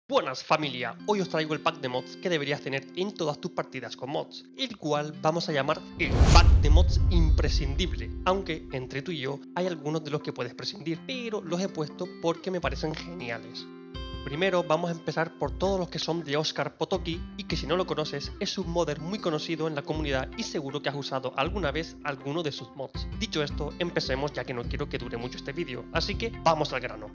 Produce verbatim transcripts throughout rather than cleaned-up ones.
Buenas familia, hoy os traigo el pack de mods que deberías tener en todas tus partidas con mods, el cual vamos a llamar el pack de mods imprescindible, aunque entre tú y yo hay algunos de los que puedes prescindir, pero los he puesto porque me parecen geniales. Primero vamos a empezar por todos los que son de Oscar Potoki y que si no lo conoces es un modder muy conocido en la comunidad y seguro que has usado alguna vez alguno de sus mods. Dicho esto, empecemos ya que no quiero que dure mucho este vídeo, así que vamos al grano.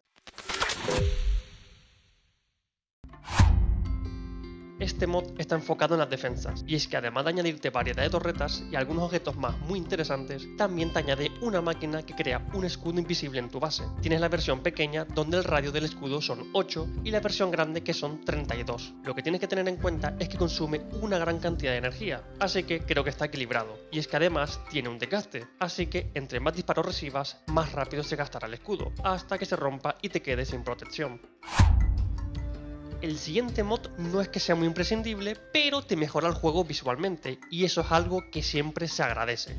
Este mod está enfocado en las defensas, y es que además de añadirte variedad de torretas y algunos objetos más muy interesantes, también te añade una máquina que crea un escudo invisible en tu base. Tienes la versión pequeña donde el radio del escudo son ocho y la versión grande que son treinta y dos. Lo que tienes que tener en cuenta es que consume una gran cantidad de energía, así que creo que está equilibrado. Y es que además tiene un desgaste, así que entre más disparos recibas, más rápido se gastará el escudo, hasta que se rompa y te quedes sin protección. El siguiente mod no es que sea muy imprescindible, pero te mejora el juego visualmente, y eso es algo que siempre se agradece.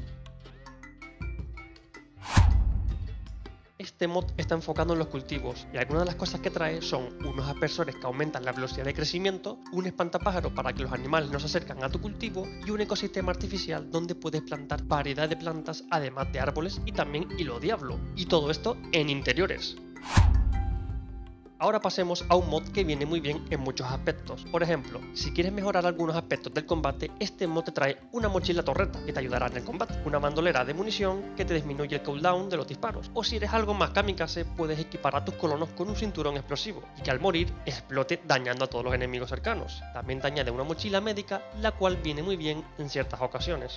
Este mod está enfocado en los cultivos, y algunas de las cosas que trae son unos aspersores que aumentan la velocidad de crecimiento, un espantapájaros para que los animales no se acercan a tu cultivo, y un ecosistema artificial donde puedes plantar variedad de plantas además de árboles y también hilo diablo, y todo esto en interiores. Ahora pasemos a un mod que viene muy bien en muchos aspectos. Por ejemplo, si quieres mejorar algunos aspectos del combate, este mod te trae una mochila torreta que te ayudará en el combate, una bandolera de munición que te disminuye el cooldown de los disparos, o si eres algo más kamikaze puedes equipar a tus colonos con un cinturón explosivo y que al morir explote dañando a todos los enemigos cercanos. También te añade una mochila médica, la cual viene muy bien en ciertas ocasiones.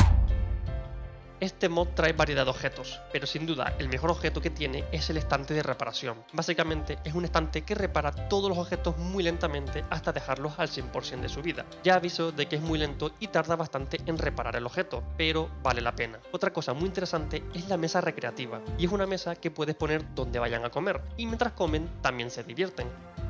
Este mod trae variedad de objetos, pero sin duda el mejor objeto que tiene es el estante de reparación. Básicamente es un estante que repara todos los objetos muy lentamente hasta dejarlos al cien por ciento de su vida. Ya aviso de que es muy lento y tarda bastante en reparar el objeto, pero vale la pena. Otra cosa muy interesante es la mesa recreativa, y es una mesa que puedes poner donde vayan a comer, y mientras comen también se divierten.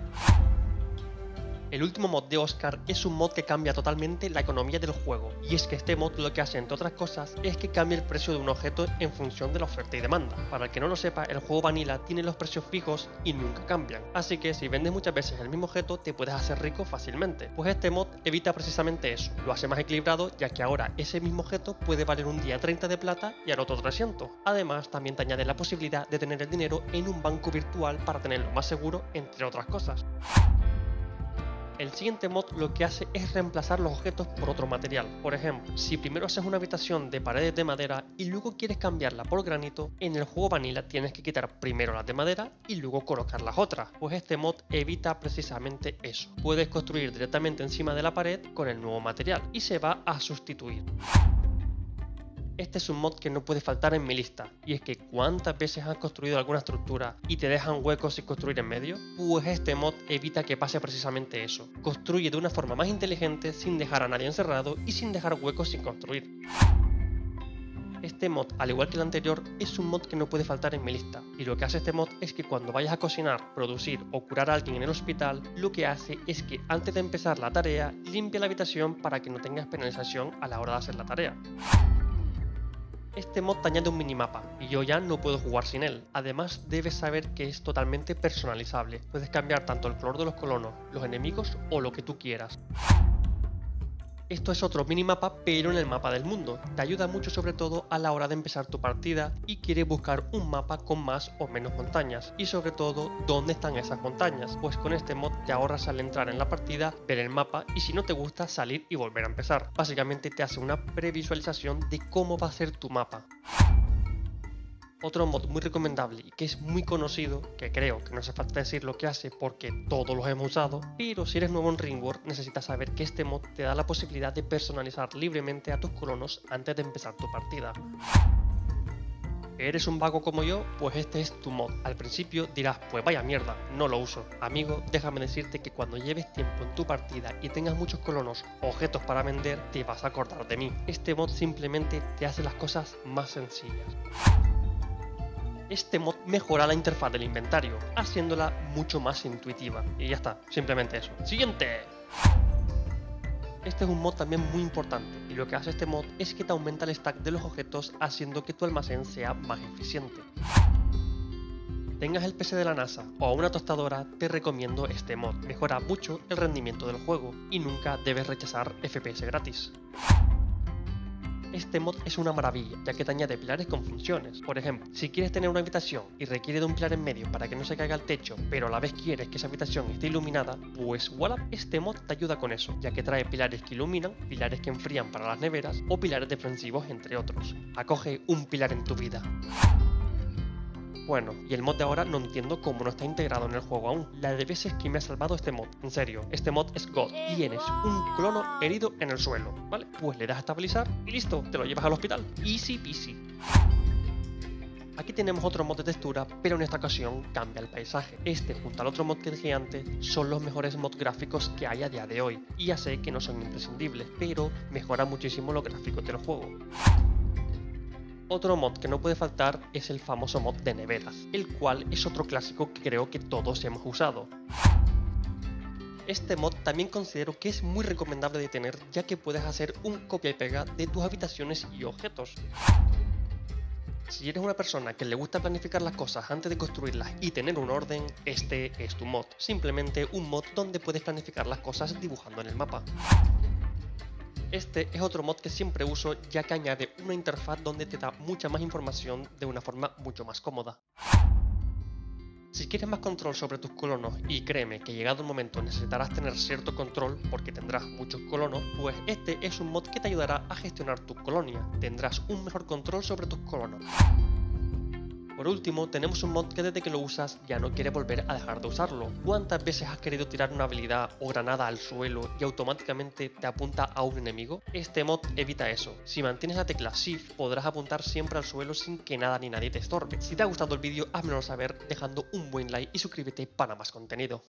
El último mod de Oscar es un mod que cambia totalmente la economía del juego, y es que este mod lo que hace entre otras cosas es que cambia el precio de un objeto en función de la oferta y demanda. Para el que no lo sepa, el juego Vanilla tiene los precios fijos y nunca cambian, así que si vendes muchas veces el mismo objeto te puedes hacer rico fácilmente. Pues este mod evita precisamente eso, lo hace más equilibrado ya que ahora ese mismo objeto puede valer un día treinta de plata y al otro trescientos. Además también te añade la posibilidad de tener el dinero en un banco virtual para tenerlo más seguro, entre otras cosas. El siguiente mod lo que hace es reemplazar los objetos por otro material. Por ejemplo, si primero haces una habitación de paredes de madera y luego quieres cambiarla por granito, en el juego Vanilla tienes que quitar primero las de madera y luego colocar las otras, pues este mod evita precisamente eso. Puedes construir directamente encima de la pared con el nuevo material y se va a sustituir. Este es un mod que no puede faltar en mi lista, y es que ¿cuántas veces has construido alguna estructura y te dejan huecos sin construir en medio? Pues este mod evita que pase precisamente eso. Construye de una forma más inteligente sin dejar a nadie encerrado y sin dejar huecos sin construir. Este mod, al igual que el anterior, es un mod que no puede faltar en mi lista, y lo que hace este mod es que cuando vayas a cocinar, producir o curar a alguien en el hospital, lo que hace es que antes de empezar la tarea, limpia la habitación para que no tengas penalización a la hora de hacer la tarea. Este mod te añade un minimapa, y yo ya no puedo jugar sin él. Además debes saber que es totalmente personalizable, puedes cambiar tanto el color de los colonos, los enemigos o lo que tú quieras. Esto es otro minimapa pero en el mapa del mundo, te ayuda mucho sobre todo a la hora de empezar tu partida y quieres buscar un mapa con más o menos montañas y sobre todo dónde están esas montañas, pues con este mod te ahorras al entrar en la partida, ver el mapa y si no te gusta salir y volver a empezar. Básicamente te hace una previsualización de cómo va a ser tu mapa. Otro mod muy recomendable y que es muy conocido, que creo que no hace falta decir lo que hace porque todos los hemos usado, pero si eres nuevo en Ringworld necesitas saber que este mod te da la posibilidad de personalizar libremente a tus colonos antes de empezar tu partida. ¿Eres un vago como yo? Pues este es tu mod. Al principio dirás, pues vaya mierda, no lo uso. Amigo, déjame decirte que cuando lleves tiempo en tu partida y tengas muchos colonos o objetos para vender, te vas a acordar de mí. Este mod simplemente te hace las cosas más sencillas. Este mod mejora la interfaz del inventario, haciéndola mucho más intuitiva. Y ya está, simplemente eso. ¡Siguiente! Este es un mod también muy importante, y lo que hace este mod es que te aumenta el stack de los objetos haciendo que tu almacén sea más eficiente. Tengas el P C de la NASA o una tostadora, te recomiendo este mod. Mejora mucho el rendimiento del juego y nunca debes rechazar F P S gratis. Este mod es una maravilla, ya que te añade pilares con funciones. Por ejemplo, si quieres tener una habitación y requiere de un pilar en medio para que no se caiga al techo, pero a la vez quieres que esa habitación esté iluminada, pues voilà, este mod te ayuda con eso, ya que trae pilares que iluminan, pilares que enfrían para las neveras o pilares defensivos, entre otros. Acoge un pilar en tu vida. Bueno, y el mod de ahora no entiendo cómo no está integrado en el juego aún. La de veces que me ha salvado este mod, en serio, este mod es God. Tienes un colono herido en el suelo, ¿vale? Pues le das a estabilizar y listo, te lo llevas al hospital. Easy peasy. Aquí tenemos otro mod de textura, pero en esta ocasión cambia el paisaje. Este junto al otro mod que dije antes son los mejores mods gráficos que hay a día de hoy. Y ya sé que no son imprescindibles, pero mejora muchísimo los gráficos del juego. Otro mod que no puede faltar es el famoso mod de neveras, el cual es otro clásico que creo que todos hemos usado. Este mod también considero que es muy recomendable de tener, ya que puedes hacer un copia y pega de tus habitaciones y objetos. Si eres una persona que le gusta planificar las cosas antes de construirlas y tener un orden, este es tu mod. Simplemente un mod donde puedes planificar las cosas dibujando en el mapa. Este es otro mod que siempre uso, ya que añade una interfaz donde te da mucha más información de una forma mucho más cómoda. Si quieres más control sobre tus colonos, y créeme que llegado el momento necesitarás tener cierto control porque tendrás muchos colonos, pues este es un mod que te ayudará a gestionar tu colonia. Tendrás un mejor control sobre tus colonos. Por último, tenemos un mod que desde que lo usas ya no quiere volver a dejar de usarlo. ¿Cuántas veces has querido tirar una habilidad o granada al suelo y automáticamente te apunta a un enemigo? Este mod evita eso. Si mantienes la tecla Shift podrás apuntar siempre al suelo sin que nada ni nadie te estorbe. Si te ha gustado el vídeo, házmelo saber dejando un buen like y suscríbete para más contenido.